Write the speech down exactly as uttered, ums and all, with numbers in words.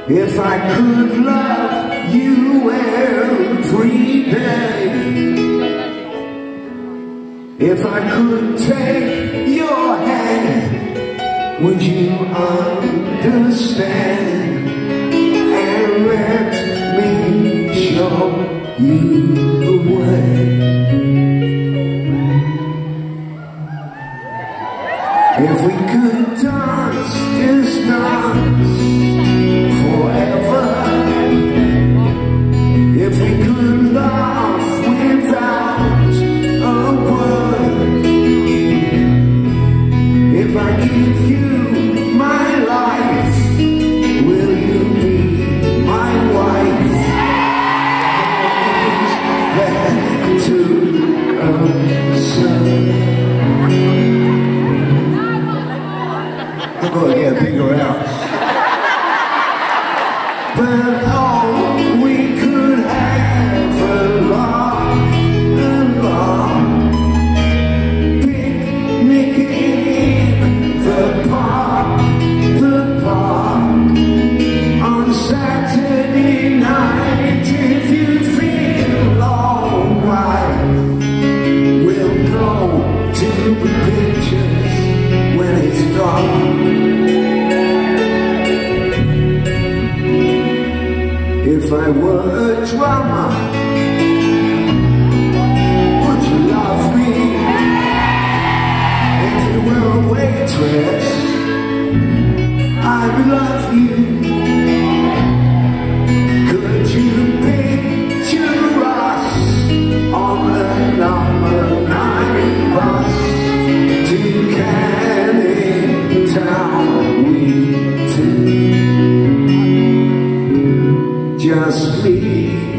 If I could love you every day, if I could take your hand, would you understand and let me show you the way? If we could dance this dance forever, if we could laugh without a word, if I give you my life, will you be my wife? Then to observe. I'm gonna get a bigger house. But oh, we could have a long and long picnic in the park, the park on Saturday night. If you feel alright, we'll go to the pictures when it's dark. If I were a drummer, would you love me? If you were a waitress, I would love you. Could you picture us on the number nine bus to Canning Town? We two, just me